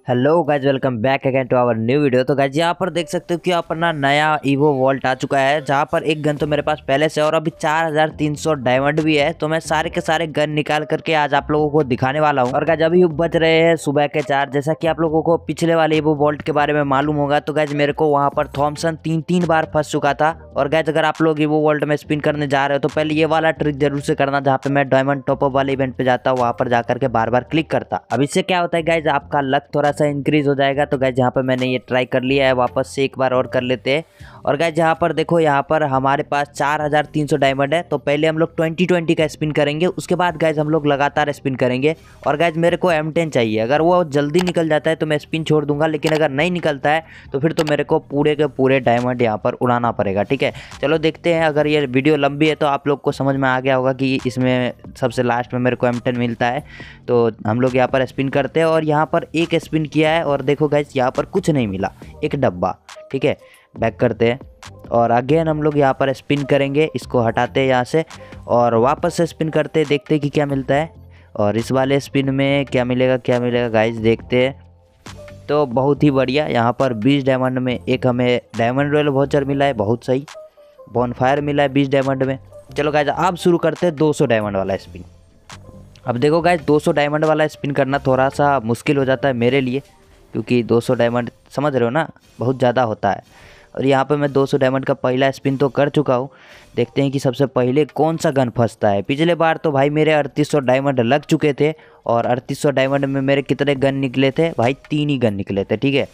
Hello guys, welcome back again to our new video. तो guys यहाँ पर देख सकते हो कि अपना नया ईवो वॉल्ट आ चुका है, जहाँ पर एक गन तो मेरे पास पहले से और अभी 4300 डायमंड भी है। तो मैं सारे के सारे गन निकाल करके आज आप लोगों को दिखाने वाला हूँ। और गाइज अभी बज रहे हैं सुबह के 4। जैसा कि आप लोगों को पिछले वाले ईवो वॉल्ट के बारे में मालूम होगा, तो गाइज मेरे को वहाँ पर थॉमसन 3 बार फंस चुका था। और गाइज अगर आप लोग ईवो वॉल्ट में स्पिन करने जा रहे हो तो पहले ये वाला ट्रिक जरूर से करना, जहाँ पे मैं डायमंड टॉपअप वाले इवेंट पे जाता, वहाँ पर जाकर के बार बार क्लिक करता। अब इससे क्या होता है गाइज, आपका लक थोड़ा सा इंक्रीज हो जाएगा। तो गाइज यहाँ पर मैंने ये ट्राई कर लिया है, वापस से एक बार और कर लेते हैं। और गाइज यहाँ पर देखो, यहाँ पर हमारे पास 4300 डायमंड है। तो पहले हम लोग 20 का स्पिन करेंगे, उसके बाद गाइज हम लोग लगातार स्पिन करेंगे। और गाइज मेरे को M10 चाहिए। अगर वो जल्दी निकल जाता है तो मैं स्पिन छोड़ दूंगा, लेकिन अगर नहीं निकलता है तो फिर तो मेरे को पूरे के पूरे डायमंड यहाँ पर उड़ाना पड़ेगा। ठीक है, चलो देखते हैं। अगर ये वीडियो लंबी है तो आप लोग को समझ में आ गया होगा कि इसमें सबसे लास्ट में मेरे को M10 मिलता है। तो हम लोग यहाँ पर स्पिन करते हैं और यहाँ पर एक स्पिन किया है और देखो गाइज यहाँ पर कुछ नहीं मिला, एक डब्बा। ठीक है, बैक करते हैं और अगेन हम लोग यहाँ पर स्पिन करेंगे। इसको हटाते हैं यहाँ से और वापस से स्पिन करते हैं, देखते हैं कि क्या मिलता है। और इस वाले स्पिन में क्या मिलेगा गाइज, देखते हैं। तो बहुत ही बढ़िया, यहाँ पर 20 डायमंड में एक हमें डायमंड रॉयल वाउचर मिला है, बहुत सही। बॉनफायर मिला है 20 डायमंड में। चलो गाइज अब शुरू करते हैं 200 डायमंड वाला स्पिन। अब देखो गाइज 200 डायमंड वाला स्पिन करना थोड़ा सा मुश्किल हो जाता है मेरे लिए, क्योंकि 200 डायमंड समझ रहे हो ना, बहुत ज़्यादा होता है। और यहाँ पे मैं 200 डायमंड का पहला स्पिन तो कर चुका हूँ। देखते हैं कि सबसे पहले कौन सा गन फंसता है। पिछले बार तो भाई मेरे 3800 डायमंड लग चुके थे और 3800 डायमंड में मेरे कितने गन निकले थे भाई, 3 ही गन निकले थे। ठीक है,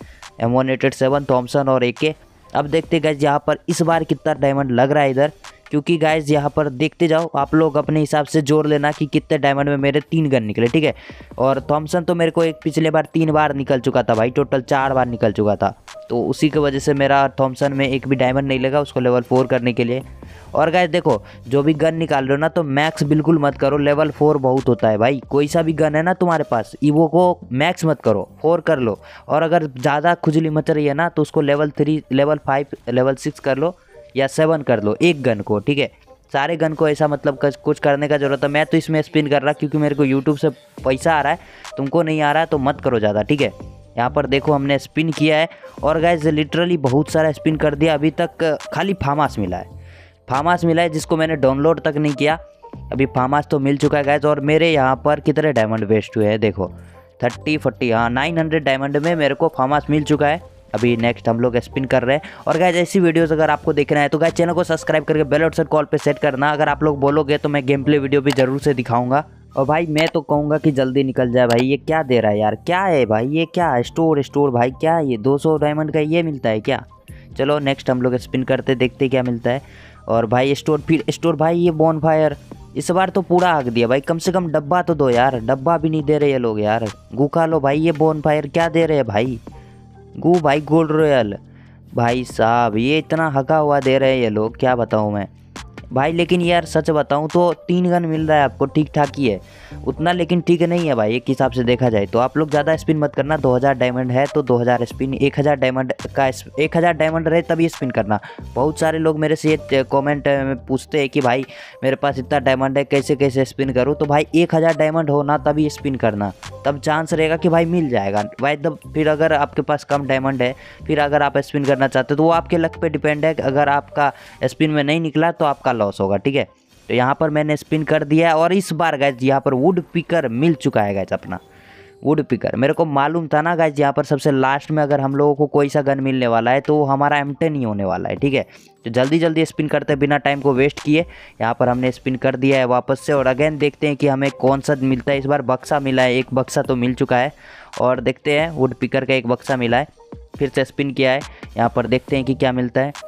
M187, थॉमसन और AK। अब देखते गाइज यहाँ पर इस बार कितना डायमंड लग रहा है इधर, क्योंकि गाइज यहाँ पर देखते जाओ, आप लोग अपने हिसाब से जोड़ लेना कि कितने डायमंड में मेरे 3 गन निकले। ठीक है, और थॉमसन तो मेरे को एक पिछले बार 3 बार निकल चुका था भाई, टोटल 4 बार निकल चुका था। तो उसी की वजह से मेरा थॉमसन में एक भी डायमंड नहीं लगा उसको लेवल 4 करने के लिए। और गाइज देखो, जो भी गन निकाल रहे हो ना तो मैक्स बिल्कुल मत करो, लेवल 4 बहुत होता है भाई। कोई सा भी गन है ना तुम्हारे पास, ईवो को मैक्स मत करो, 4 कर लो। और अगर ज़्यादा खुजली मच रही है ना तो उसको लेवल 3, लेवल 5, लेवल 6 कर लो या 7 कर लो एक गन को। ठीक है, सारे गन को ऐसा मतलब कुछ करने का ज़रूरत है। मैं तो इसमें स्पिन कर रहा क्योंकि मेरे को यूट्यूब से पैसा आ रहा है, तुमको नहीं आ रहा है तो मत करो ज़्यादा। ठीक है, यहाँ पर देखो हमने स्पिन किया है और गाइज लिटरली बहुत सारा स्पिन कर दिया। अभी तक खाली फार्मास मिला है, फार्मास मिला है जिसको मैंने डाउनलोड तक नहीं किया। अभी फार्मास तो मिल चुका है गाइज। और मेरे यहाँ पर कितने डायमंड वेस्ट हुए हैं देखो, 30, 40, हाँ 900 डायमंड में मेरे को फार्मास मिल चुका है। अभी नेक्स्ट हम लोग स्पिन कर रहे हैं। और गाइज ऐसी वीडियोस अगर आपको देखना है तो गाइज चैनल को सब्सक्राइब करके बेल आइकन कॉल पे सेट करना। अगर आप लोग बोलोगे तो मैं गेम प्ले वीडियो भी ज़रूर से दिखाऊंगा। और भाई मैं तो कहूँगा कि जल्दी निकल जाए भाई। ये क्या दे रहा है यार, क्या है भाई ये, क्या है स्टोर भाई, क्या है ये 200 डायमंड का ये मिलता है क्या। चलो नेक्स्ट हम लोग स्पिन करते, देखते क्या मिलता है। और भाई स्टोर, फिर स्टोर भाई, ये बॉनफायर इस बार तो पूरा आग दिया भाई। कम से कम डब्बा तो दो यार, डब्बा भी नहीं दे रहे ये लोग यार। गू खा लो भाई, ये बॉनफायर क्या दे रहे हैं भाई, गू भाई गोल्ड रॉयल भाई साहब, ये इतना हका हुआ दे रहे हैं ये लोग, क्या बताऊँ मैं भाई। लेकिन यार सच बताऊं तो 3 गन मिल रहा है आपको, ठीक ठाक ही है उतना, लेकिन ठीक नहीं है भाई एक हिसाब से देखा जाए तो। आप लोग ज़्यादा स्पिन मत करना, 2000 डायमंड है तो 2000 स्पिन, 1000 डायमंड का 1000 डायमंड रहे तभी स्पिन करना। बहुत सारे लोग मेरे से ये कॉमेंट में पूछते हैं कि भाई मेरे पास इतना डायमंड है कैसे कैसे स्पिन करूँ। तो भाई 1000 डायमंड हो ना तभी स्पिन करना, तब चांस रहेगा कि भाई मिल जाएगा भाई। तब फिर अगर आपके पास कम डायमंड है, फिर अगर आप स्पिन करना चाहते हो तो वो आपके लक पे डिपेंड है। अगर आपका स्पिन में नहीं निकला तो आपका लॉस होगा। ठीक है, तो यहाँ पर मैंने स्पिन कर दिया और इस बार गाइज यहाँ पर वुड पिकर मिल चुका है गाइज, अपना वुड पिकर। मेरे को मालूम था ना गाइज, यहाँ पर सबसे लास्ट में अगर हम लोगों को कोई सा गन मिलने वाला है तो वो हमारा M10 ही होने वाला है। ठीक है, तो जल्दी जल्दी स्पिन करते बिना टाइम को वेस्ट किए। यहाँ पर हमने स्पिन कर दिया है वापस से। और अगेन देखते हैं कि हमें कौन सा मिलता है। इस बार बक्सा मिला है, एक बक्सा तो मिल चुका है। और देखते हैं, वुड पिकर का एक बक्सा मिला है, फिर से स्पिन किया है। यहाँ पर देखते हैं कि क्या मिलता है।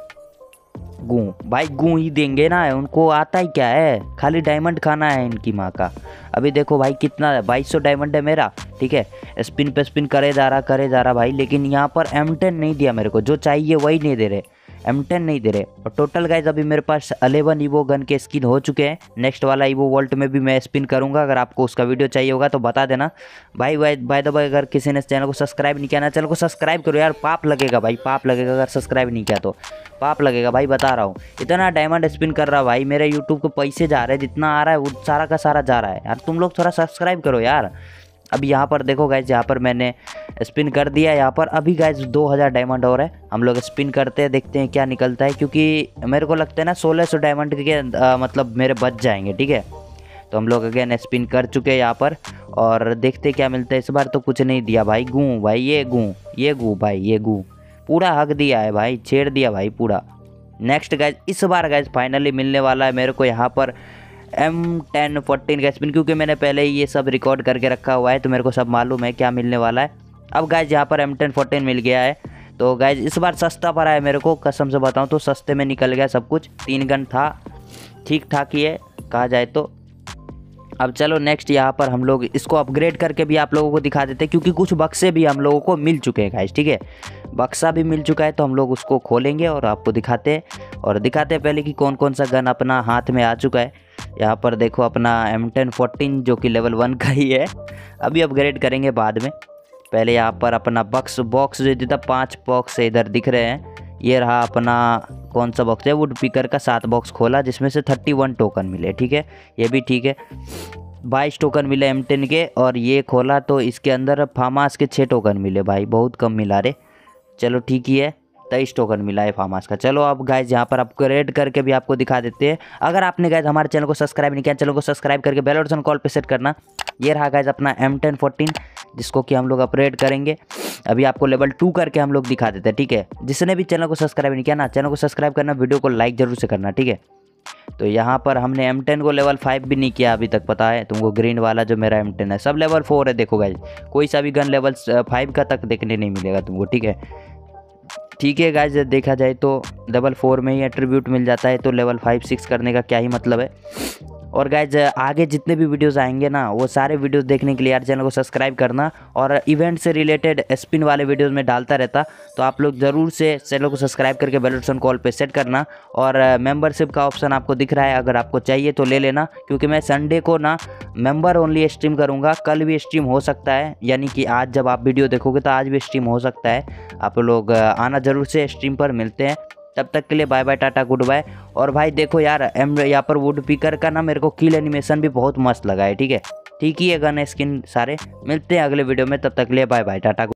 गू भाई, गू ही देंगे ना, उनको आता ही क्या है, खाली डायमंड खाना है इनकी माँ का। अभी देखो भाई कितना 2200 डायमंड है मेरा। ठीक है, स्पिन पे स्पिन करे जा रहा भाई, लेकिन यहाँ पर M10 नहीं दिया मेरे को, जो चाहिए वही नहीं दे रहे, M10 नहीं दे रहे। और टोटल गाइज अभी मेरे पास 11 ईवो गन के स्किन हो चुके हैं। नेक्स्ट वाला ईवो वॉल्ट में भी मैं स्पिन करूंगा, अगर आपको उसका वीडियो चाहिए होगा तो बता देना भाई। बाय द वे, अगर किसी ने चैनल को सब्सक्राइब नहीं किया ना, चैनल को सब्सक्राइब करो यार, पाप लगेगा भाई, पाप लगेगा अगर सब्सक्राइब नहीं किया तो, पाप लगेगा भाई, बता रहा हूँ। इतना डायमंड स्पिन कर रहा भाई, मेरे यूट्यूब को पैसे जा रहे हैं, जितना आ रहा है वो सारा का सारा जा रहा है यार। तुम लोग थोड़ा सब्सक्राइब करो यार। अब यहाँ पर देखो गाइज, यहाँ पर मैंने स्पिन कर दिया यहाँ पर। अभी गाइज 2000 डायमंड और है, हम लोग स्पिन करते हैं, देखते हैं क्या निकलता है, क्योंकि मेरे को लगता है ना 1600 डायमंड के मतलब मेरे बच जाएंगे। ठीक है, तो हम लोग अगेन स्पिन कर चुके हैं यहाँ पर और देखते क्या मिलता है। इस बार तो कुछ नहीं दिया भाई। गू भाई, ये गू भाई, ये गू पूरा हक दिया है भाई, छेड़ दिया भाई पूरा। नेक्स्ट गाइज, इस बार गाइज फाइनली मिलने वाला है मेरे को यहाँ पर M1014 का स्पिन, क्योंकि मैंने पहले ही ये सब रिकॉर्ड करके रखा हुआ है तो मेरे को सब मालूम है क्या मिलने वाला है। अब गाइज यहाँ पर M1014 मिल गया है। तो गाइज इस बार सस्ता पड़ा है मेरे को, कसम से बताऊँ तो सस्ते में निकल गया सब कुछ। 3 गन था, ठीक ठाक ही है कहा जाए तो। अब चलो नेक्स्ट यहाँ पर हम लोग इसको अपग्रेड करके भी आप लोगों को दिखा देते हैं, क्योंकि कुछ बक्से भी हम लोगों को मिल चुके हैं गाइस। ठीक है, बक्सा भी मिल चुका है तो हम लोग उसको खोलेंगे और आपको दिखाते हैं। और दिखाते हैं पहले कि कौन कौन सा गन अपना हाथ में आ चुका है। यहाँ पर देखो अपना M1014 जो कि लेवल 1 का ही है, अभी अपग्रेड करेंगे बाद में। पहले यहाँ पर अपना बॉक्स जो जितना 5 बॉक्स इधर दिख रहे हैं, ये रहा अपना कौन सा बॉक्स है, वुड पिकर का 7 बॉक्स खोला जिसमें से 31 टोकन मिले। ठीक है, ये भी ठीक है। 22 टोकन मिले M10 के, और ये खोला तो इसके अंदर फार्मास के 6 टोकन मिले भाई, बहुत कम मिला रे। चलो ठीक ही है, 23 टोकन मिला है फार्मास का। चलो अब गाइज यहाँ पर अपग्रेड करके भी आपको दिखा देते हैं। अगर आपने गाइज हमारे चैनल को सब्सक्राइब नहीं किया, चैनल को सब्सक्राइब करके बेल आइकन कॉल पे सेट करना। ये रहा गाइज अपना M1014 जिसको कि हम लोग अपग्रेड करेंगे। अभी आपको लेवल 2 करके हम लोग दिखा देते हैं। ठीक है, जिसने भी चैनल को सब्सक्राइब नहीं किया ना, चैनल को सब्सक्राइब करना, वीडियो को लाइक जरूर से करना। ठीक है, तो यहाँ पर हमने M10 को लेवल 5 भी नहीं किया अभी तक, पता है तुमको। ग्रीन वाला जो मेरा M10 है सब लेवल 4 है। देखो गाइज, कोई सा भी गन लेवल 5 का तक देखने नहीं मिलेगा तुमको। ठीक है गाइज, देखा जाए तो लेवल 4 में ही एट्रीब्यूट मिल जाता है, तो लेवल 5 6 करने का क्या ही मतलब है। और गाइज आगे जितने भी वीडियोस आएंगे ना, वो सारे वीडियोस देखने के लिए यार चैनल को सब्सक्राइब करना। और इवेंट से रिलेटेड स्पिन वाले वीडियोस में डालता रहता, तो आप लोग ज़रूर से चैनल को सब्सक्राइब करके बेल आइकन कॉल पे सेट करना। और मेंबरशिप का ऑप्शन आपको दिख रहा है, अगर आपको चाहिए तो ले लेना, क्योंकि मैं संडे को ना मेंबर ओनली स्ट्रीम करूँगा। कल भी स्ट्रीम हो सकता है, यानी कि आज जब आप वीडियो देखोगे तो आज भी स्ट्रीम हो सकता है। आप लोग आना ज़रूर से, स्ट्रीम पर मिलते हैं। तब तक के लिए bye bye, tata, good bye. और भाई देखो यार, यहाँ पर वुड पिकर का ना मेरे को किल एनिमेशन भी बहुत मस्त लगा है। ठीक है, ठीक ही है गन स्किन सारे। मिलते हैं अगले वीडियो में, तब तक के लिए बाय बाय, टाटा।